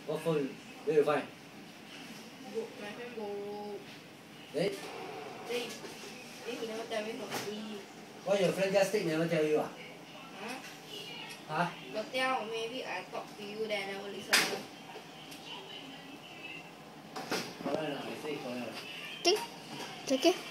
What phone? Where you find? My friend borrow. Then He never tell me for free. why your friend just take never tell you ah? Huh? Huh? Got tell, maybe I talk to you then I never listen. Correct or not? I say correct. Take it.